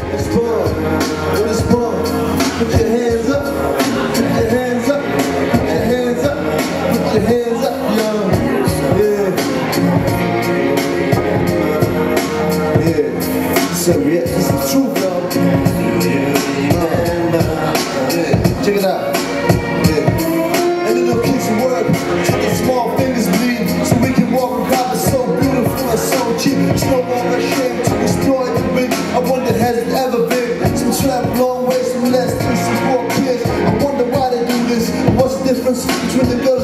It's fun. It's fun. Put your hands up. Put your hands up. Put your hands up. Put your hands up, yo. Yeah. So yeah, this is the truth, yo. Check it out. Yeah. And the little kids at work, till the small fingers bleed, so we can walk around. It's so beautiful and so cheap. It's no longer shame to destroy the big. I wonder, has it ever been? Some travel long ways from less than some poor kids. I wonder why they do this. What's the difference between the girl